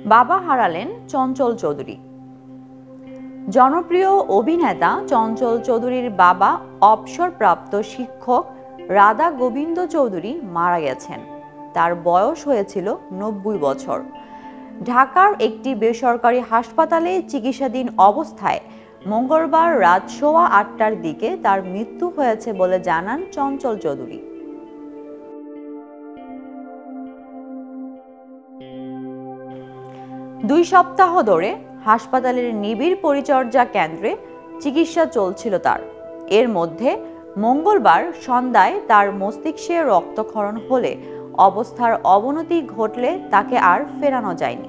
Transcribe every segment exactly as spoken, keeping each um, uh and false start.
বাবা হারালেন চঞ্চল চৌধুরী। জনপ্রিয় অভিনেতা চঞ্চল চৌধুরীর বাবা অবসরপ্রাপ্ত শিক্ষক রাধা গোবিন্দ চৌধুরী মারা গেছেন। তার বয়স হয়েছিল নব্বই বছর। ঢাকার একটি বেসরকারি হাসপাতালে চিকিৎসাধীন অবস্থায় মঙ্গলবার রাত সোয়া আটটার দিকে তার মৃত্যু হয়েছে বলে জানান চঞ্চল চৌধুরী। দুই সপ্তাহ ধরে হাসপাতালের নিবিড় পরিচর্যা কেন্দ্রে চিকিৎসা চলছিল তার। এর মধ্যে মঙ্গলবার সন্ধ্যায় তার মস্তিষ্কে রক্তক্ষরণ হলে অবস্থার অবনতি ঘটলে তাকে আর ফেরানো যায়নি।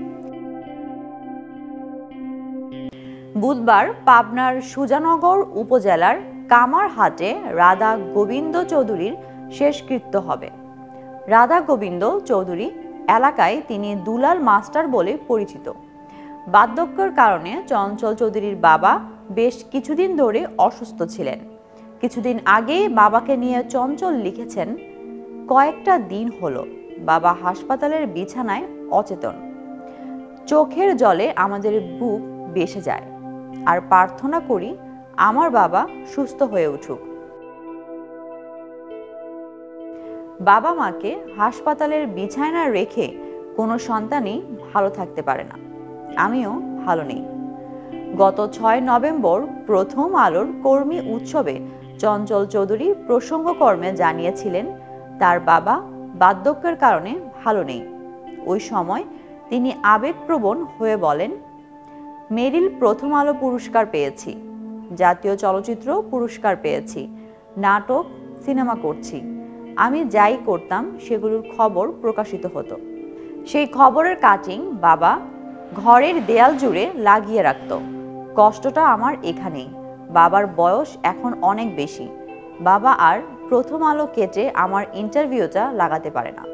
বুধবার পাবনার সুজানগর উপজেলার কামারহাটে রাধা গোবিন্দ চৌধুরীর শেষকৃত্য হবে। রাধা গোবিন্দ চৌধুরী এলাকায় তিনি দুলাল মাস্টার বলে পরিচিত। বার্ধক্যের কারণে চঞ্চল চৌধুরীর বাবা বেশ কিছুদিন ধরে অসুস্থ ছিলেন। কিছুদিন আগেই বাবাকে নিয়ে চঞ্চল লিখেছেন, কয়েকটা দিন হলো বাবা হাসপাতালের বিছানায় অচেতন। চোখের জলে আমাদের বুক বেসে যায়, আর প্রার্থনা করি আমার বাবা সুস্থ হয়ে উঠুক। বাবা মাকে হাসপাতালের বিছানায় রেখে কোনো সন্তানই ভালো থাকতে পারে না, আমিও ভালো নেই। গত ছয় নভেম্বর প্রথম আলোর কর্মী উৎসবে চঞ্চল চৌধুরী প্রসঙ্গকর্মে জানিয়েছিলেন তার বাবা বার্ধক্যের কারণে ভালো নেই। ওই সময় তিনি আবেগপ্রবণ হয়ে বলেন, মেরিল প্রথম আলো পুরস্কার পেয়েছি, জাতীয় চলচ্চিত্র পুরস্কার পেয়েছি, নাটক সিনেমা করছি। আমি যাই করতাম সেগুলোর খবর প্রকাশিত হতো। সেই খবরের কাটিং বাবা ঘরের দেয়াল জুড়ে লাগিয়ে রাখত। কষ্টটা আমার এখানেই। বাবার বয়স এখন অনেক বেশি। বাবা আর প্রথম আলো কেটে আমার ইন্টারভিউটা লাগাতে পারে না।